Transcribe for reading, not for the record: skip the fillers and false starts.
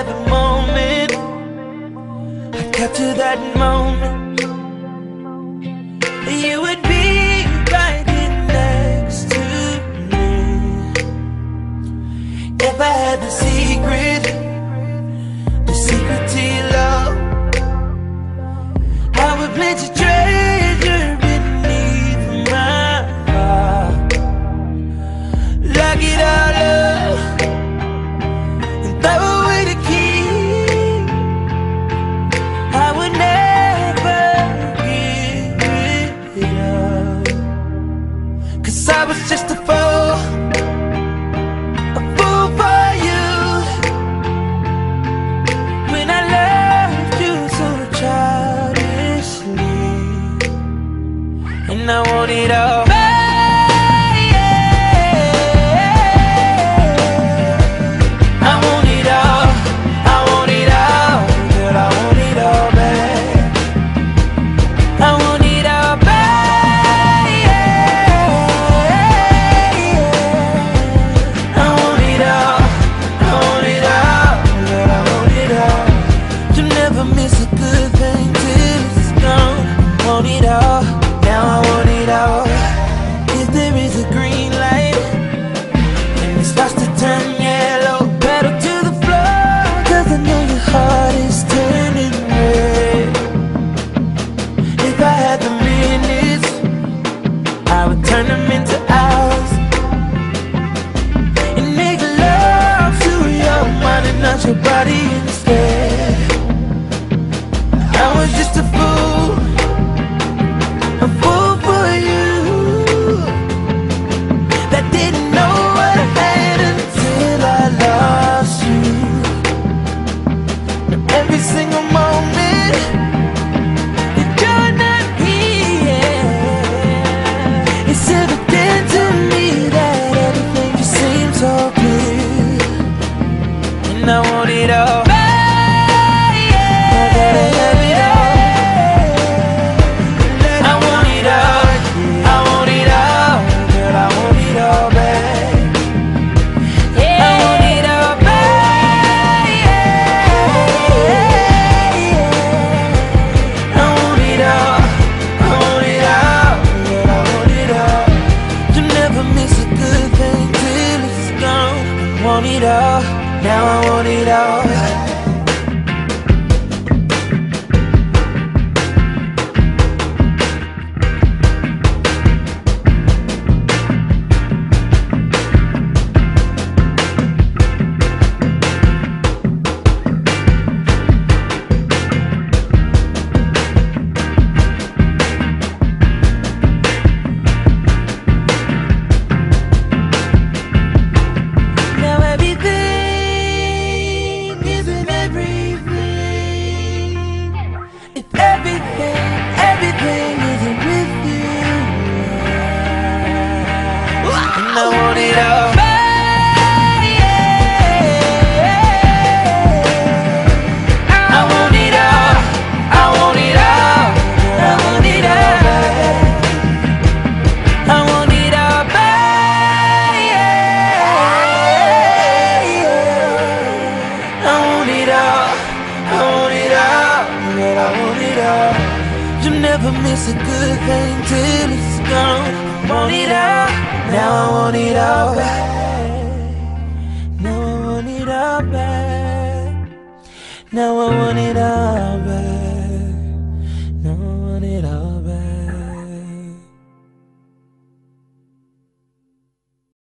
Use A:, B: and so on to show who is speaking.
A: every moment. I capture that moment. You would be right here next to me. If I had the secret to your love, I would plant your treasure beneath my heart. Lock it all up and throw away the key. I would never give it up, 'cause I was just a fool for you when I loved you so childishly. And I want it all. Turn them into hours and make love to your mind and not your body instead. I was just a fool for you, that didn't know what I had until I lost you. Now every single moment you're not here, it's evident to me that everything just seems so clear. And I want it all. Want it all, now I want it all. I want it all. I want it all. I want it all. I want it all. I want it all, baby. I want it all. I want it all. I want it all. You never miss a good thing till it's gone. I want it all. Now I want it all back. Now I want it all back. Now I want it all.